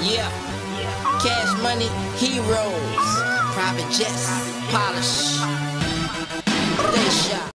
Yeah. Cash money, heroes. Private jets, polish. They shot.